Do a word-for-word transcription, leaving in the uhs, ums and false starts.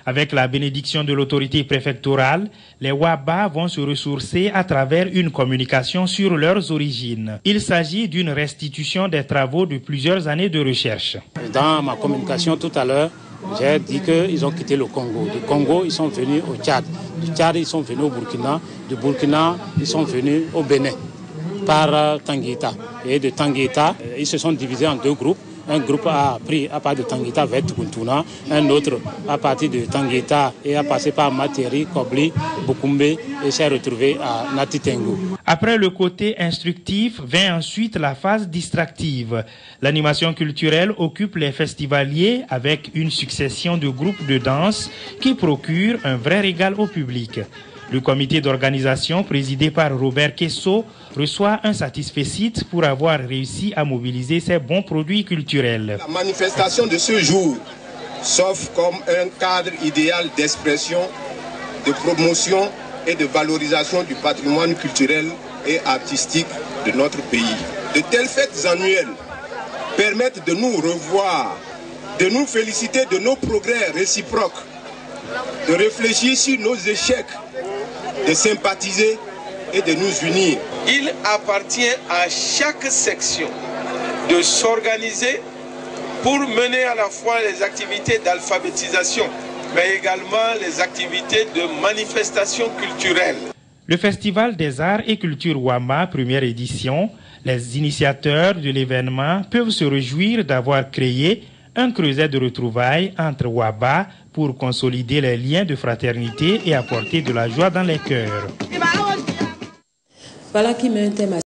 Avec la bénédiction de l'autorité préfectorale, les Waba vont se ressourcer à travers une communication sur leurs origines. Il s'agit d'une restitution des travaux de plusieurs années de recherche. Dans ma communication tout à l'heure, j'ai dit qu'ils ont quitté le Congo. Du Congo, ils sont venus au Tchad. Du Tchad, ils sont venus au Burkina. Du Burkina, ils sont venus au Bénin par Tanguita. Et de Tanguita, ils se sont divisés en deux groupes. Un groupe a pris à partir de Tanguita vers Tukuntuna, un autre à partir de Tanguita et a passé par Materi, Kobli, Bukumbe et s'est retrouvé à Natitengu. Après le côté instructif, vient ensuite la phase distractive. L'animation culturelle occupe les festivaliers avec une succession de groupes de danse qui procurent un vrai régal au public. Le comité d'organisation, présidé par Robert Kesso, reçoit un satisfecit pour avoir réussi à mobiliser ces bons produits culturels. La manifestation de ce jour s'offre comme un cadre idéal d'expression, de promotion et de valorisation du patrimoine culturel et artistique de notre pays. De telles fêtes annuelles permettent de nous revoir, de nous féliciter de nos progrès réciproques, de réfléchir sur nos échecs, de sympathiser et de nous unir. Il appartient à chaque section de s'organiser pour mener à la fois les activités d'alphabétisation, mais également les activités de manifestation culturelle. Le Festival des Arts et Culture Wama, première édition, les initiateurs de l'événement peuvent se réjouir d'avoir créé un creuset de retrouvailles entre Waba pour consolider les liens de fraternité et apporter de la joie dans les cœurs. Voilà qui met un thème